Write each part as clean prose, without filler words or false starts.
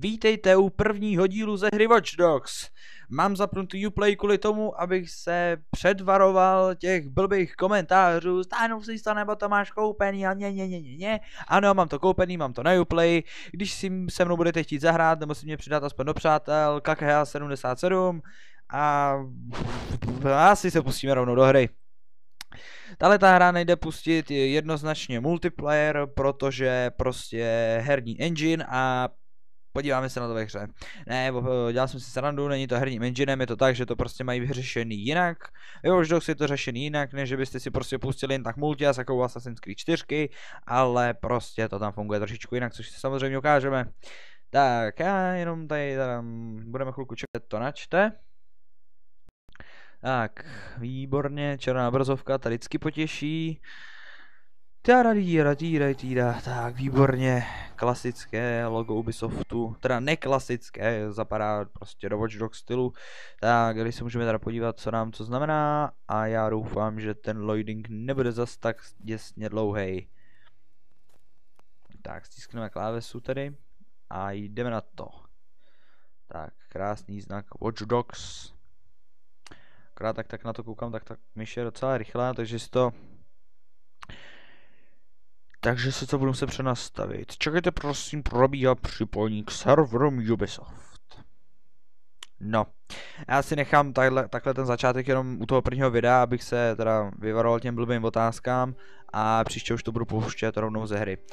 Vítejte u prvního dílu ze hry Watch Dogs. Mám zapnutý Uplay kvůli tomu, abych se předvaroval těch blbých komentářů. Stáhnu si to, nebo to máš koupený a ne. Ano, mám to koupený, mám to na Uplay. Když si se mnou budete chtít zahrát, nebo si mě přidat aspoň do přátel, KKH77 a asi se pustíme rovnou do hry. Tahle ta hra nejde pustit jednoznačně multiplayer, protože prostě herní engine a podíváme se na to ve hře. Ne, dělal jsem si srandu, není to herním enginem, je to tak, že to prostě mají vyřešený jinak. Ve Watch Dogs je to řešený jinak, než že byste si prostě pustili jen tak multi a takovou Assassin's Creed 4, ale prostě to tam funguje trošičku jinak, což si samozřejmě ukážeme. Tak, já jenom tady budeme chvilku čekat, to načte. Tak, výborně, červená obrazovka, ta vždycky potěší. Tak, výborně, klasické logo Ubisoftu, teda neklasické, zapadá prostě do Watch Dogs stylu. Tak, když se můžeme teda podívat, co nám to znamená, a já doufám, že ten loading nebude zas tak děsně dlouhej. Tak, stiskneme klávesu tedy a jdeme na to. Tak, krásný znak Watch Dogs. Akorát tak na to koukám, tak myš je docela rychlá, takže si to... Takže si to budu se přenastavit. Čekajte, prosím, probíhá připojení k serverům Ubisoft. No, já si nechám takhle ten začátek jenom u toho prvního videa, abych se teda vyvaroval těm blbým otázkám a příště už to budu pouštět rovnou ze hry.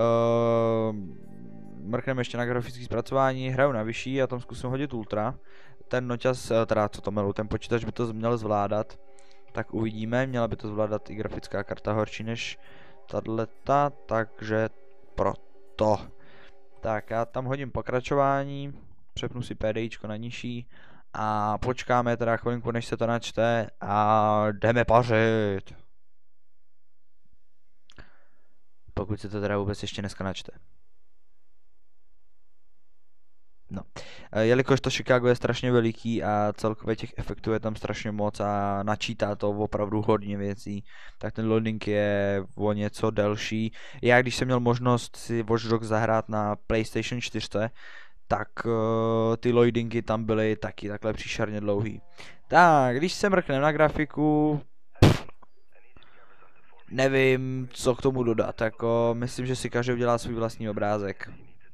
Mrkneme ještě na grafické zpracování, hraju na vyšší a tam zkusím hodit ultra. Ten noťaz, teda co to melu, ten počítač by to měl zvládat. Tak uvidíme, měla by to zvládat i grafická karta horší než tato, takže proto. Tak já tam hodím pokračování, přepnu si PDIčko na nižší a počkáme teda chvilinku, než se to načte a jdeme pařit. Pokud se to teda vůbec ještě dneska načte. No, jelikož to Chicago je strašně veliký a celkově těch efektů je tam strašně moc a načítá to opravdu hodně věcí, tak ten loading je o něco delší. Já když jsem měl možnost si Watch Dogs zahrát na PlayStation 4, tak ty loadingy tam byly taky takhle příšerně dlouhý. Tak, když se mrknem na grafiku, nevím, co k tomu dodat, jako myslím, že si každý udělá svůj vlastní obrázek.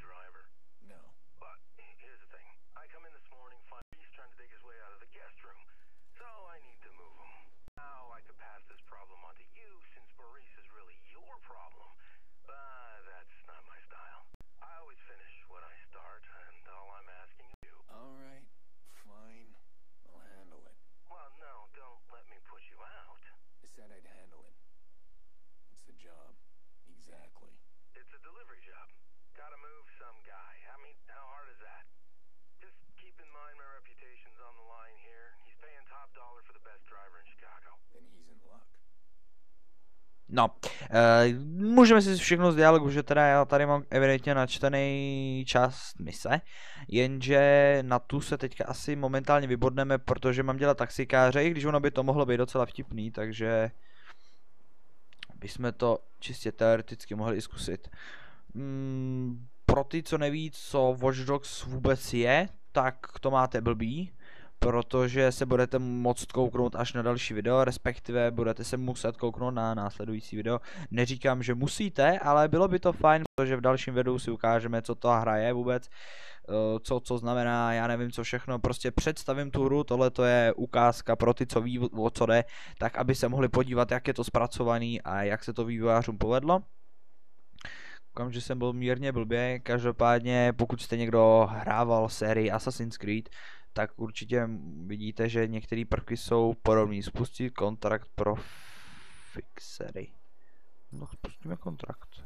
No, můžeme si všechno z dialogu, že teda já tady mám evidentně načtený část mise, jenže na tu se teďka asi momentálně vybodneme, protože mám dělat taxikáře, i když ono by to mohlo být docela vtipný, takže bychom to čistě teoreticky mohli i zkusit. Pro ty, co neví, co Watch Dogs vůbec je, tak to máte blbý. Protože se budete moct kouknout až na další video, respektive budete se muset kouknout na následující video. Neříkám, že musíte, ale bylo by to fajn, protože v dalším videu si ukážeme, co ta hra je vůbec, co znamená, já nevím co všechno, prostě představím tu hru, tohle to je ukázka pro ty, co ví, o co jde, tak aby se mohli podívat, jak je to zpracovaný a jak se to vývojářům povedlo. Koukám, že jsem byl mírně blbě, každopádně pokud jste někdo hrával sérii Assassin's Creed, tak určitě vidíte, že některé prvky jsou podobné. Spustit kontrakt pro fixery. No, spustíme kontrakt.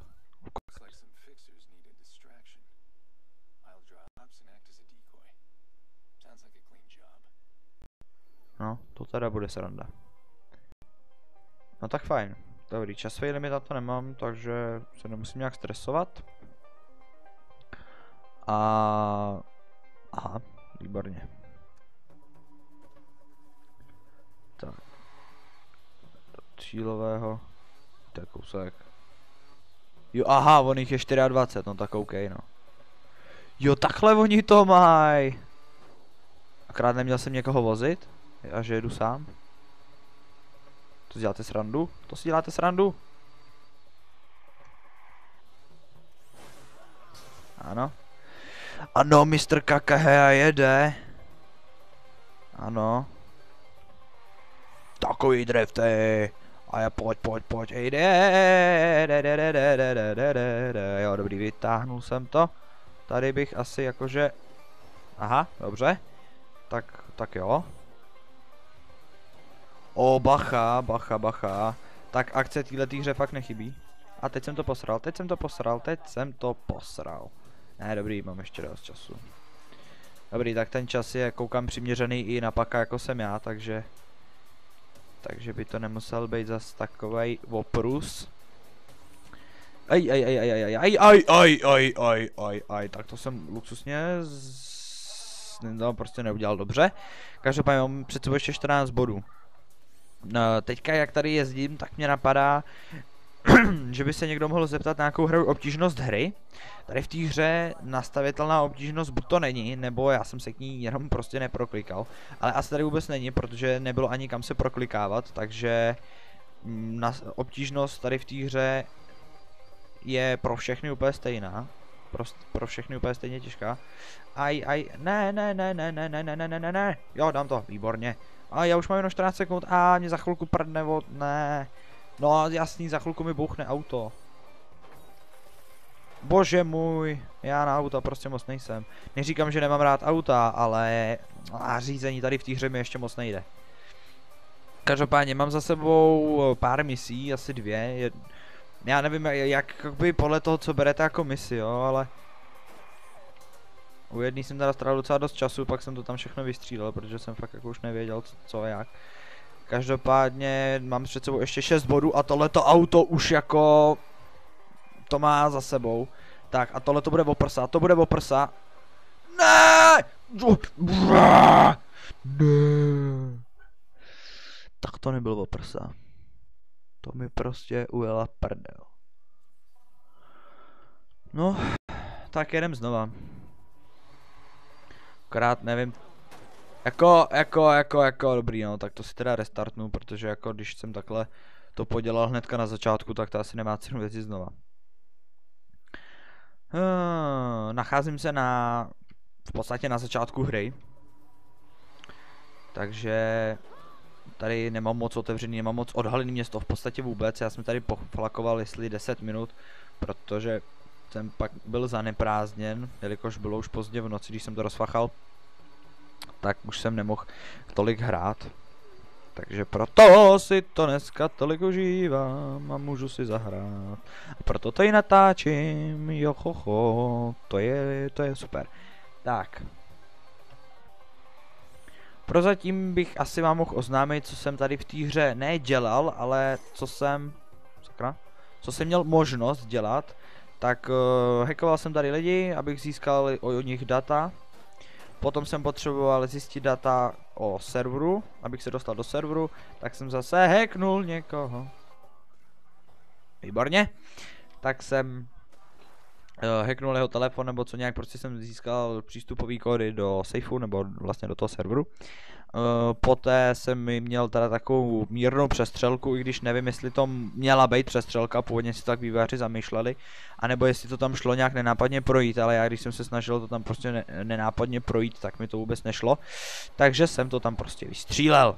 No, to teda bude sranda. No tak fajn. Dobrý, časový limit na to nemám, takže se nemusím nějak stresovat. Aha, výborně. Tak. Cílového. To je kousek. Jo, aha, on jich je 24, no tak OK, no. Jo, takhle oni to mají. Akorát neměl jsem někoho vozit. A že jedu sám. To si děláte srandu? To si děláte srandu? Ano. Ano, Mr. Kakahea jede. Ano. Takový drifty. A já pojď, jo, dobrý, vytáhnul jsem to. Tady bych asi jakože... Aha, dobře. Tak jo. O, bacha. Tak akce této hře fakt nechybí. A teď jsem to posral. Ne, dobrý, mám ještě dost času. Dobrý, tak ten čas je, koukám, přiměřený i na paka, jako jsem já, takže by to nemusel být zas takovej oprus. Tak to jsem luxusně no, prostě neudělal dobře. Každopádně mám před sebou ještě 14 bodů. Teďka jak tady jezdím, tak mě napadá, že by se někdo mohl zeptat na nějakou hru obtížnost hry. Tady v té hře nastavitelná obtížnost buď to není, nebo já jsem se k ní jenom prostě neproklikal. Ale asi tady vůbec není, protože nebylo ani kam se proklikávat, takže obtížnost tady v té hře je pro všechny úplně stejná. Pro všechny úplně stejně těžká. Ne. Jo, dám to, výborně. A já už mám jenom 14 sekund a mě za chvilku prdne ne. No jasný, za chvilku mi bouchne auto. Bože můj, já na auta prostě moc nejsem. Neříkám, že nemám rád auta, ale řízení tady v té hře mi ještě moc nejde. Každopádně mám za sebou pár misí, asi 2. Já nevím, jak by podle toho, co berete jako misi, jo, ale... U jedný jsem teda strávil docela dost času, pak jsem to tam všechno vystřílel, protože jsem fakt jako už nevěděl, co a jak. Každopádně mám před sebou ještě 6 bodů a tohleto auto už jako... To má za sebou. Tak a tohle to bude oprsa, Ne! Ne! Tak to nebylo oprsa. To mi prostě ujela prdel. No, tak jedem znova. Akorát nevím. Jako dobrý, no, tak to si teda restartnu, protože jako když jsem takhle to podělal hnedka na začátku, tak to asi nemá cenu věci znova. Nacházím se v podstatě na začátku hry. Takže tady nemám moc otevřený, nemám moc odhalený město v podstatě vůbec. Já jsem tady poflakoval jestli 10 minut, protože jsem pak byl zaneprázdněn, jelikož bylo už pozdě v noci, když jsem to rozfachal. Tak už jsem nemohl tolik hrát. Takže proto si to dneska tolik užívám a můžu si zahrát. A proto to i natáčím, johoho, to je super. Tak. Prozatím bych asi vám mohl oznámit, co jsem tady v té hře nedělal, ale co jsem měl možnost dělat. Tak hackoval jsem tady lidi, abych získal o nich data. Potom jsem potřeboval zjistit data o serveru, abych se dostal do serveru, tak jsem zase hacknul někoho. Výborně. Tak jsem hacknul jeho telefon nebo co nějak, prostě jsem získal přístupový kódy do safeu nebo vlastně do toho serveru. Poté jsem měl teda takovou mírnou přestřelku, i když nevím, jestli to měla být přestřelka, původně si to tak vývojáři zamýšleli, anebo jestli to tam šlo nějak nenápadně projít, ale já když jsem se snažil to tam prostě nenápadně projít, tak mi to vůbec nešlo, takže jsem to tam prostě vystřílel.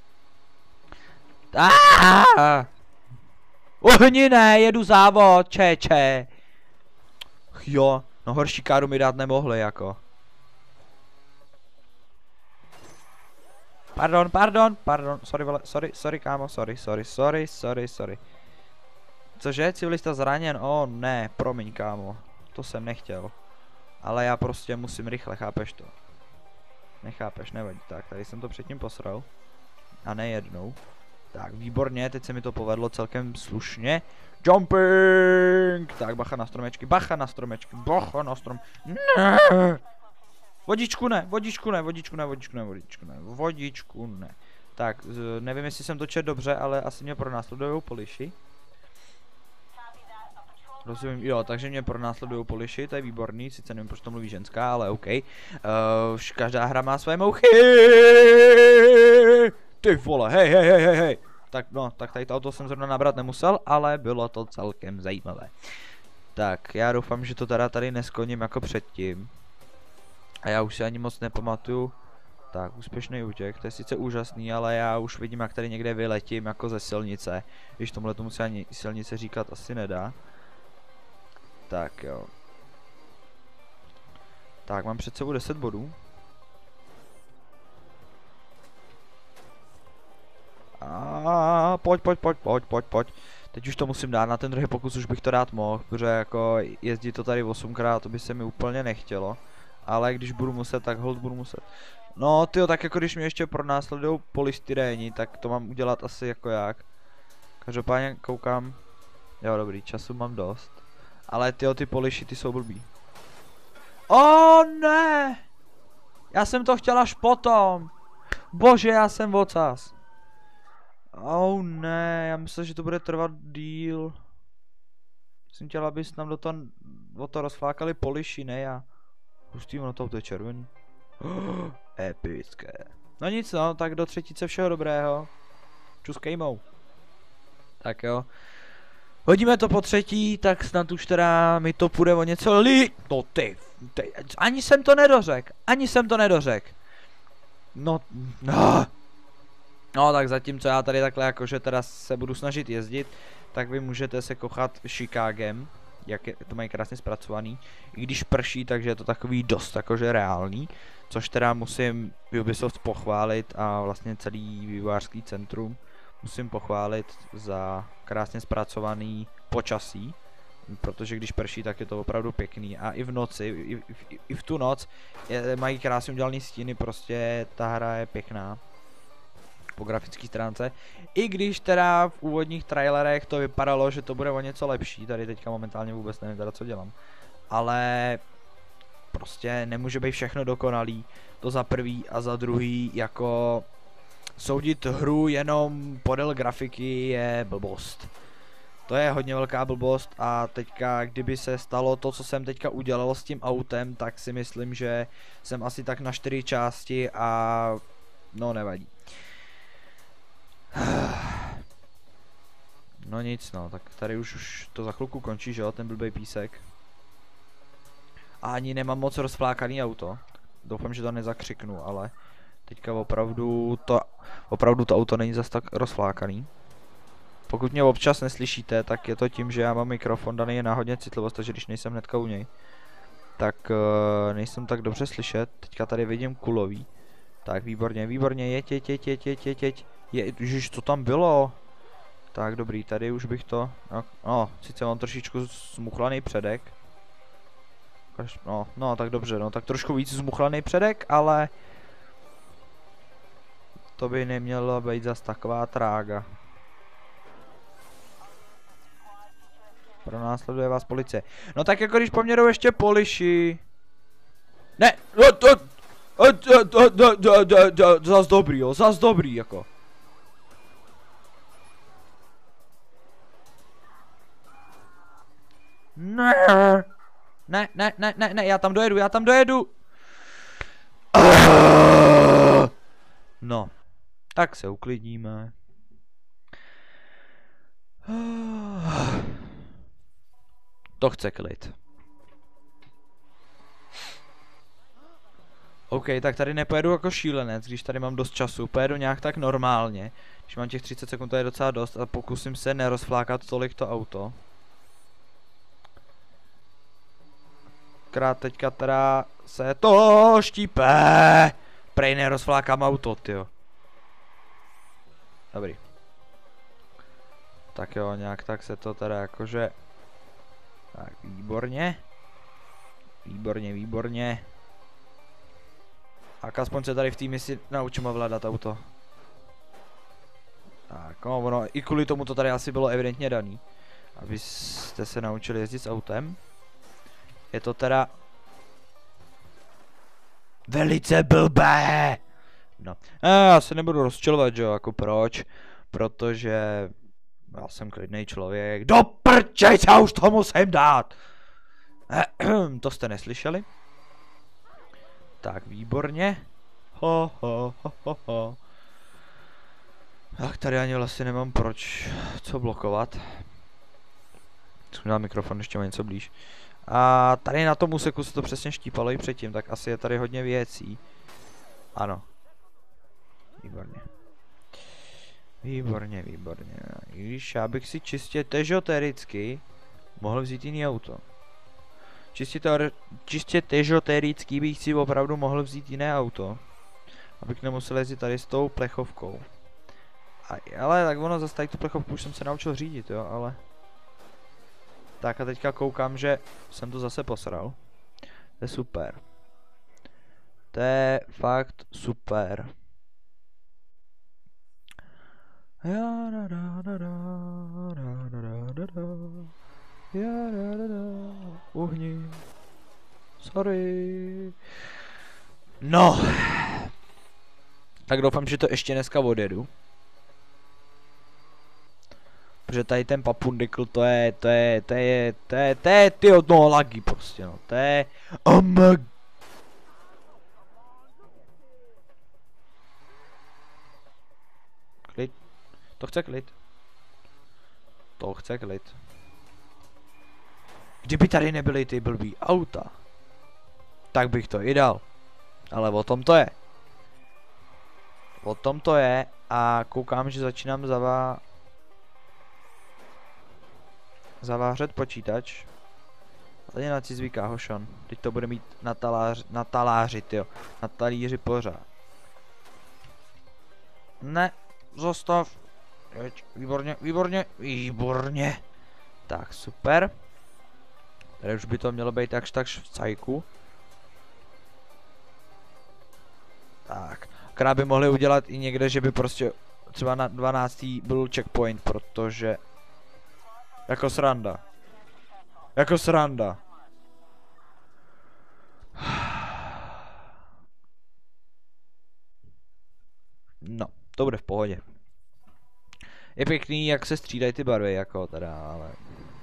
Ohni ne, jedu závod, čeče. Jo, no horší káru mi dát nemohli jako. Pardon, sorry vole, sorry kámo, sorry. Cože, civilista zraněn? Ne, promiň kámo, to jsem nechtěl. Ale já prostě musím rychle, chápeš to? Nechápeš, nevadí, tak, tady jsem to předtím posral. A ne jednou. Tak, výborně, teď se mi to povedlo celkem slušně. Jumping! Tak, bacha na stromečky. Ne! Vodičku ne. Tak, nevím, jestli jsem to četl dobře, ale asi mě pronásledujou poliši. Rozumím, jo, takže mě pronásledují poliši, to je výborný, sice nevím, proč to mluví ženská, ale OK. Každá hra má své mouchy. Ty vole, hej. Tak no, tak tady to auto jsem zrovna nabrat nemusel, ale bylo to celkem zajímavé. Tak, já doufám, že to teda tady neskoním jako předtím. A já už si ani moc nepamatuju. Tak, úspěšný útěk, to je sice úžasný, ale já už vidím, jak tady někde vyletím jako ze silnice. Když tomuhle tomu se ani silnice říkat asi nedá. Tak jo. Tak, mám před sebou 10 bodů. A pojď. Teď už to musím dát, na ten druhý pokus už bych to dát mohl, protože jako jezdit to tady 8krát, to by se mi úplně nechtělo. Ale když budu muset, tak hold budu muset. No tyjo, tak jako když mě ještě pronásledujou polystyréni, tak to mám udělat asi jako jak. Každopádně koukám. Jo, dobrý, času mám dost. Ale tyjo, ty poliši, ty jsou blbý. Ne! Já jsem to chtěl až potom. Bože, já jsem ocas. Ne, já myslím, že to bude trvat díl. Jsem chtěl, abys nám do toho rozflákali poliši, ne já. Pustý, ono to je červený. Epické. No nic no, tak do třetice všeho dobrého. Čus kejmou. Tak jo. Hodíme to po třetí, tak snad už teda mi to půjde o něco No ty, ani jsem to nedořek. No tak zatímco já tady takhle jakože teda se budu snažit jezdit, tak vy můžete se kochat Chicagem, jak je, to mají krásně zpracovaný. I když prší, takže je to takový dost jakože reálný, což teda musím Ubisoft pochválit a vlastně celý vývojářský centrum musím pochválit za krásně zpracovaný počasí, protože když prší, tak je to opravdu pěkný a i v noci, i v tu noc mají krásně udělaný stíny, prostě ta hra je pěkná po grafické stránce. I když teda v úvodních trailerech to vypadalo, že to bude o něco lepší, tady teďka momentálně vůbec nevím teda co dělám. Ale prostě nemůže být všechno dokonalý, to za prvý a za druhý jako soudit hru jenom podél grafiky je blbost. To je hodně velká blbost a teďka kdyby se stalo to, co jsem teďka udělal s tím autem, tak si myslím, že jsem asi tak na 4 části a no nevadí. No nic no, tak tady už to za chvilku končí, že jo, ten blbej písek. A ani nemám moc rozflákaný auto. Doufám, že to nezakřiknu, ale teďka opravdu to auto není zas tak rozflákaný. Pokud mě občas neslyšíte, tak je to tím, že já mám mikrofon daný na hodně citlivost, takže když nejsem hnedka u něj, tak nejsem tak dobře slyšet. Teďka tady vidím kulový. Tak výborně, jeď. Ježiš, co tam bylo? Tak dobrý, tady už bych to, no, sice mám trošičku zmuchlaný předek. No, tak dobře, no, tak trošku víc zmuchlaný předek, ale to by nemělo být zas taková trága. Pronásleduje vás policie. No tak jako když po mně jdou ještě poliši. Ne, zas dobrý, jo, zas dobrý, jako. Ne, já tam dojedu. No, tak se uklidníme. To chce klid. OK, tak tady nepojedu jako šílenec, když tady mám dost času, pojedu nějak tak normálně. Když mám těch 30 sekund, to je docela dost a pokusím se nerozflákat tolik to auto. Krát teďka teda se to štípe. Prej nerozflákám auto, tyjo. Dobrý. Tak jo, nějak tak se to teda jakože... Tak, výborně. Tak aspoň se tady v té misi naučím ovládat auto. Tak, no ono, i kvůli tomu to tady asi bylo evidentně daný. Abyste se naučili jezdit s autem. Je to teda... velice blbé! No, já se nebudu rozčilovat, že jo, jako proč? Protože... Já jsem klidný člověk. Do prčejc, já už to musím dát! To jste neslyšeli? Tak, výborně. Ho, ho, ho, ho, ho. Ach, tady ani vlastně nemám co blokovat. Zkusím dát mikrofon ještě má něco blíž. A tady na tom úseku se to přesně štípalo i předtím, tak asi je tady hodně věcí. Ano. Výborně. Výborně, výborně. I když já bych si čistě težotericky mohl vzít jiný auto. Čistě težotericky bych si opravdu mohl vzít jiné auto. Abych nemusel jezdit tady s tou plechovkou. Ale tak ono zase tady tu plechovku už jsem se naučil řídit, jo, ale... Tak a teďka koukám, že jsem to zase posral. To je super. To je fakt super. Uhni. Sorry. No. Tak doufám, že to ještě dneska odjedu. Protože tady ten papundikl, to je ty od toho lagy prostě, no, to je... Klid. To chce klid. To chce klid. Kdyby tady nebyly ty blbý auta, tak bych to i dal. Ale o tom to je. O tom to je a koukám, že začínám zavářet počítač. Tady na cizvíka hošon. Teď to bude mít na taláři, tyjo. Na talíři pořád. Ne, zostav. Výborně, výborně, výborně. Tak, super. Tady už by to mělo být takž v cajku. Tak. Akorát by mohli udělat i někde, že by prostě třeba na 12. byl checkpoint, protože... Jako sranda. Jako sranda. No, to bude v pohodě. Je pěkný, jak se střídají ty barvy, jako teda, ale...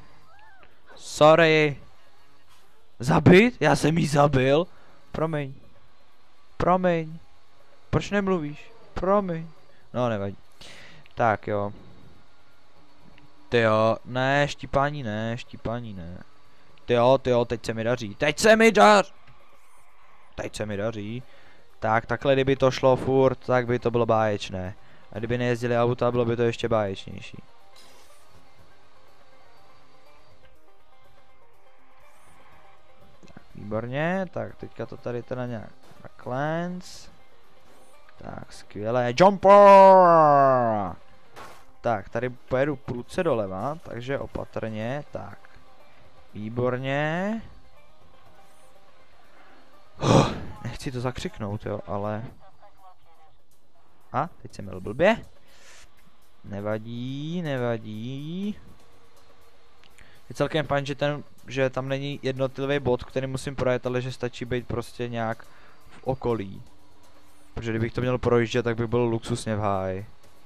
Sorry. Zabit? Já jsem jí zabil? Promiň. Promiň. Proč nemluvíš? Promiň. No, nevadí. Tak jo. Tyjo, ne, štípání ne, štípání ne. Tyjo, teď se mi daří. Teď se mi daří. Teď se mi daří. Tak, takhle kdyby to šlo furt, tak by to bylo báječné. A kdyby nejezdili auta, bylo by to ještě báječnější. Tak, výborně, tak teďka to tady teda nějak takhle. Tak, skvělé, jumper! Tak, tady pojedu prudce doleva, takže opatrně, tak. Výborně. Nechci to zakřiknout, jo, ale... A, teď jsem měl blbě. Nevadí, nevadí. Je celkem fajn, že tam není jednotlivý bod, který musím projet, ale že stačí být prostě nějak v okolí. Protože kdybych to měl projíždět, tak bych byl luxusně v háji.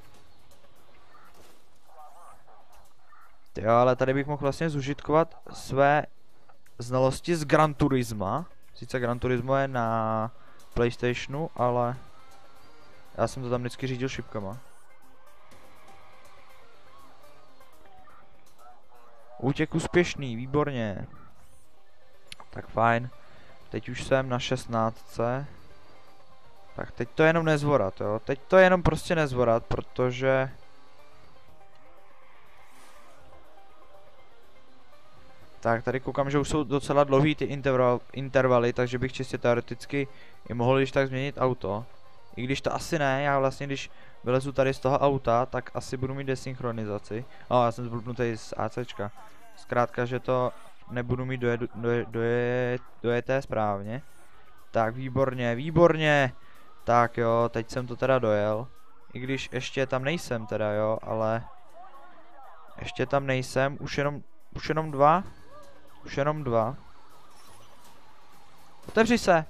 Jo, ale tady bych mohl vlastně zužitkovat své znalosti z Gran Turisma. Sice Gran Turismo je na PlayStationu, ale já jsem to tam vždycky řídil šipkama. Útěk úspěšný, výborně. Tak fajn. Teď už jsem na 16. Tak teď to je jenom nezvorat, jo. Teď to je jenom prostě nezvorat, protože... Tak, tady koukám, že už jsou docela dlouhý ty intervaly, takže bych čistě teoreticky i mohl již tak změnit auto. I když to asi ne, já vlastně když vylezu tady z toho auta, tak asi budu mít desynchronizaci. Já jsem zblbnutý z ACčka. Zkrátka, že to nebudu mít dojeté správně. Tak, výborně, výborně. Tak jo, teď jsem to teda dojel. I když ještě tam nejsem teda, jo, ale... Ještě tam nejsem, už jenom dva. Už jenom dva. Otevři se!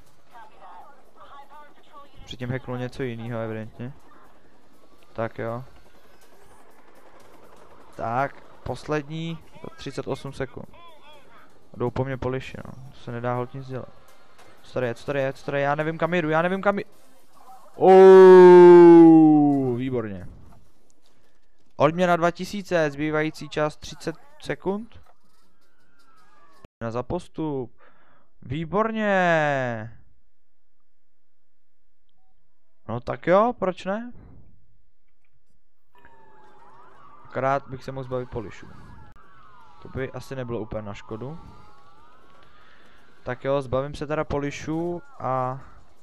Předtím hacknul něco jiného, evidentně. Tak jo. Tak, poslední 38 sekund. Jdou po mně poliši, no. To se nedá holt nic dělat. Co tady je, já nevím kam jedu, výborně. Odměna 2000, zbývající čas 30 sekund. Za postup. Výborně. No tak jo, proč ne? Akorát bych se mohl zbavit polišů. To by asi nebylo úplně na škodu. Tak jo, zbavím se teda polišů a...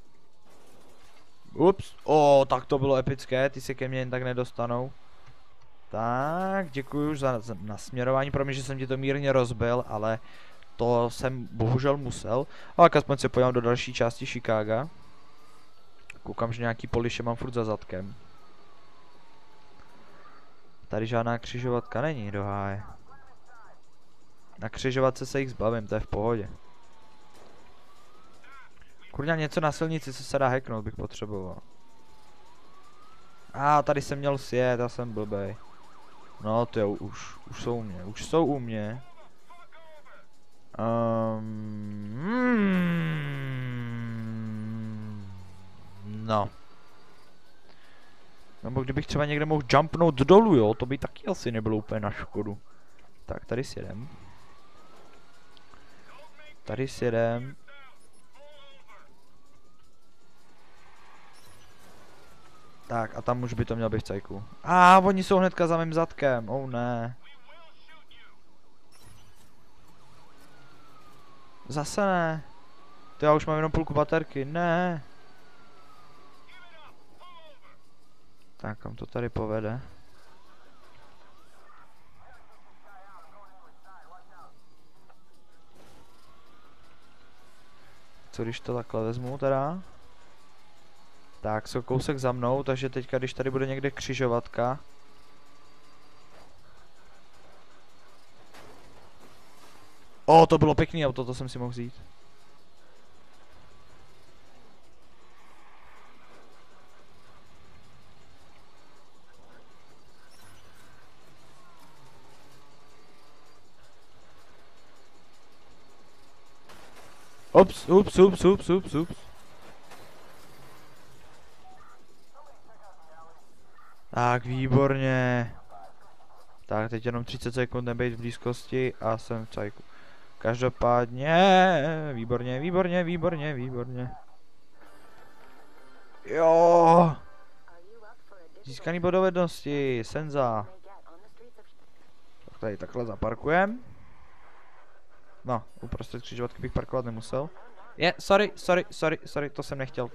Ups, tak to bylo epické, ty se ke mně jen tak nedostanou. Tak, děkuji už za nasměrování, promiň, že jsem ti to mírně rozbil, ale to jsem bohužel musel. Ale aspoň se podívám do další části Chicaga. Koukám, že nějaký poliše mám furt za zadkem. Tady žádná křižovatka není do háje. Na křižovatce se jich zbavím, to je v pohodě. Kurňa, něco na silnici, co se dá hacknout, bych potřeboval. Tady jsem měl sjet, já jsem blbej. No to jo, už jsou u mě, No. Nebo kdybych třeba někde mohl jumpnout dolů, jo, to by taky asi nebylo úplně na škodu. Tak, tady sjedem. Tak, a tam už by to mělo být v cajku. Oni jsou hnedka za mým zadkem, ne. Zase ne. To já už mám jenom půlku baterky, ne. Tak, kam to tady povede? Co když to takhle vezmu teda? Tak, jsou kousek za mnou, takže teďka, když tady bude někde křižovatka. To bylo pěkný auto, to jsem si mohl vzít. Ups. Tak, výborně. Tak, teď jenom 30 sekund nebejt v blízkosti a jsem v cajku. Každopádně, výborně. Jo. Získaný bod dovednosti, senza. Tak tady takhle zaparkujem. No, uprostřed křižovatky bych parkovat nemusel. Sorry, to jsem nechtěl.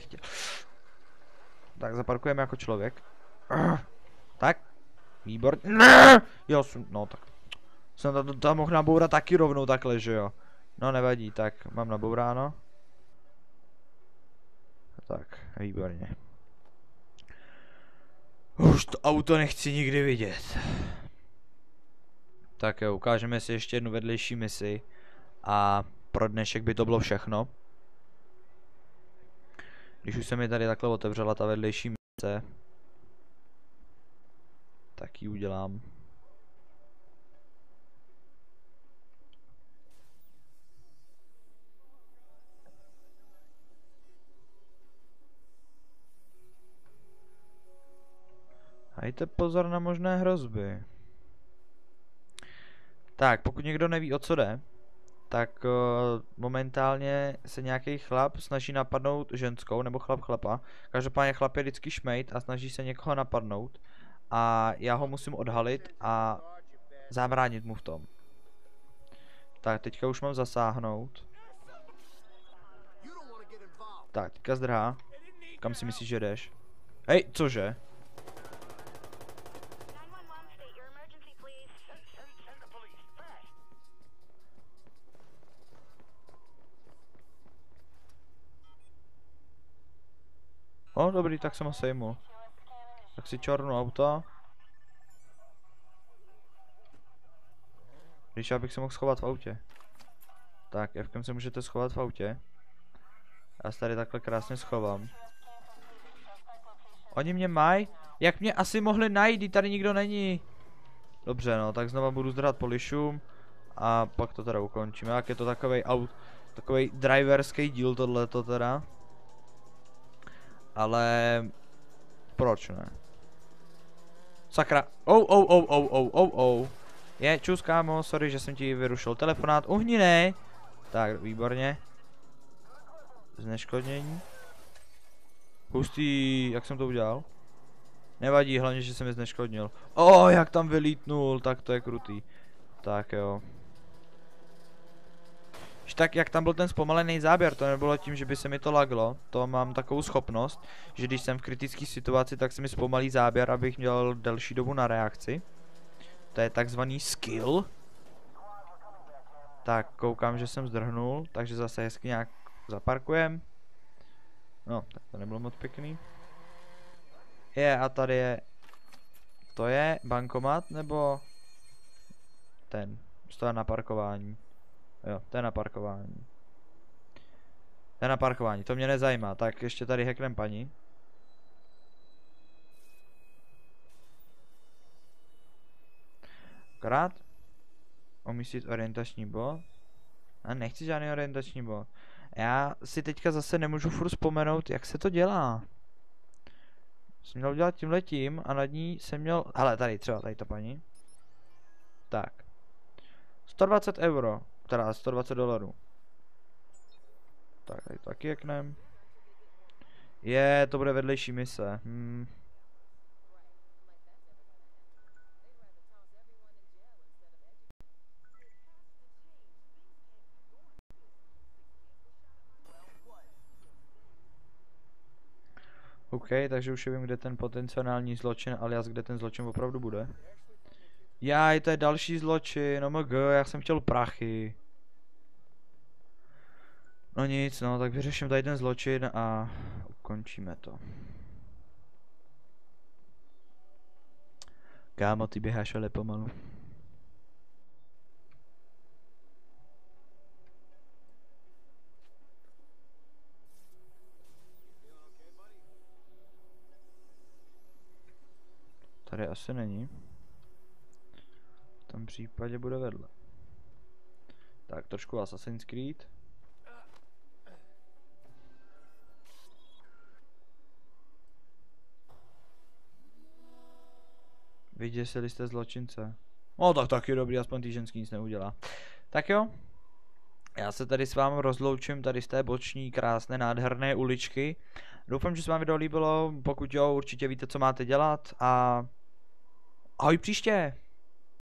Tak, zaparkujeme jako člověk. Tak, výborně. Jo, no tak. Jsem tam mohl nabourat taky rovnou takhle, že jo. No nevadí, tak mám nabouráno. Tak, výborně. Už to auto nechci nikdy vidět. Tak jo, ukážeme si ještě jednu vedlejší misi. A pro dnešek by to bylo všechno. Když už se mi tady takhle otevřela ta vedlejší mise, tak ji udělám. Dajte pozor na možné hrozby. Tak, pokud někdo neví, o co jde, tak momentálně se nějaký chlap snaží napadnout ženskou, nebo chlapa. Každopádně chlap je vždycky šmejt a snaží se někoho napadnout. A já ho musím odhalit a zabránit mu v tom. Tak, teďka už mám zasáhnout. Tak, teďka zdrhá. Kam si myslíš, že jdeš? Hej, cože? Dobrý, tak jsem ho sejmul. Tak si čornu auto. Když já bych se mohl schovat v autě. Tak, Fkem se můžete schovat v autě. Já se tady takhle krásně schovám. Oni mě mají? Jak mě asi mohli najít, tady nikdo není? Dobře, no, tak znova budu zdrhat polišům a pak to teda ukončíme. Jak je to takovej driverský díl tohleto teda. Ale proč ne? Sakra. Je, čus kámo, sorry, že jsem ti vyrušil telefonát. Uhni ne. Tak, výborně. Zneškodnění. Hustý, jak jsem to udělal? Nevadí, hlavně, že jsem je zneškodnil. Jak tam vylítnul, tak to je krutý. Tak jo. Tak jak tam byl ten zpomalený záběr, to nebylo tím, že by se mi to laglo. To mám takovou schopnost, že když jsem v kritické situaci, tak se mi zpomalí záběr, abych měl delší dobu na reakci. To je takzvaný skill. Tak, koukám, že jsem zdrhnul, takže zase hezky nějak zaparkujem. No, tak to nebylo moc pěkný. A tady je... To je bankomat, nebo... Ten, stojí na parkování. Jo, to je na parkování. To je na parkování, to mě nezajímá. Tak ještě tady hacknem paní. Akorát umístit orientační bod. A nechci žádný orientační bod. Já si teďka zase nemůžu furt vzpomenout, jak se to dělá. Jsem měl udělat tímhletím a nad ní jsem měl... Hele, tady třeba, tady ta paní. Tak. 120 euro. Teda 120 dolarů. Tak, tady taky jaknem. To bude vedlejší mise. OK, takže už vím, kde ten potenciální zločin, alias kde ten zločin opravdu bude. To je další zločin, já jsem chtěl prachy. No nic, no, tak vyřeším tady ten zločin a ukončíme to. Kámo, ty běháš ale pomalu. Tady asi není. V tom případě bude vedle. Tak, trošku Assassin's Creed. Vyděsili jste zločince. No tak taky dobrý, aspoň ty ženský nic neudělá. Tak jo. Já se tady s vámi rozloučím tady z té boční krásné nádherné uličky. Doufám, že se vám video líbilo, pokud jo, určitě víte, co máte dělat a ahoj příště.